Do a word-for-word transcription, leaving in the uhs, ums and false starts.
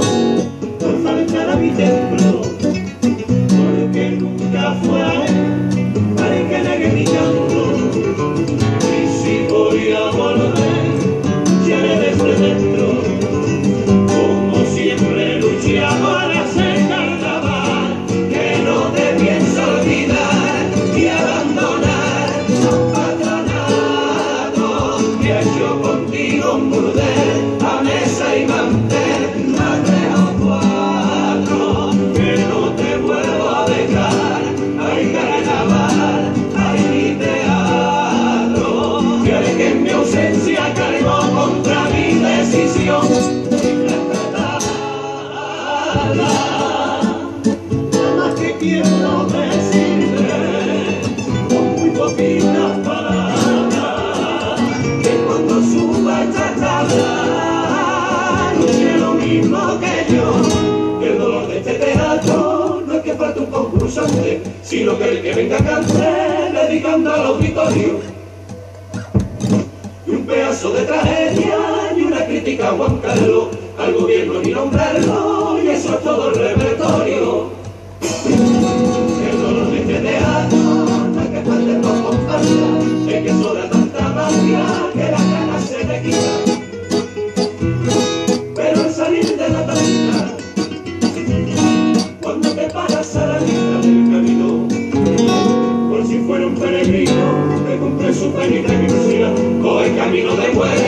por faltar a mi templo, porque nunca fue a él al que negue mi canto. Y si voy a volver, lucharé desde dentro, como siempre luché para ser carnaval, que no te pienso olvidar y abandonar un patronato que ha hecho contigo un burdel a mesa y mantel, a tres o cuatro, que no te vuelvo a dejar. Ay, carnaval, ay, mi teatro, que, que en mi ausencia cargó contra mi decisión de respetarla. Nada más que quiero decirte con muy poquitas palabras, que cuando suba esta tabla luche lo mismo que yo, que el dolor de este teatro no es que falte un concursante, sino que el que venga cante dedicando al auditorio, y un pedazo de tragedia y una crítica a Juan Carlos, al gobierno ni nombrarlo, y eso es todo el repertorio. El dolor de este teatro no es que falte por comparsa, es que sobra tanta magia que las ganas se le quitan. Pero al salir de la taberna, cuando te paras a la mitad del camino, por si fuera un peregrino que cumple su penitencia, coge camino de vuelta.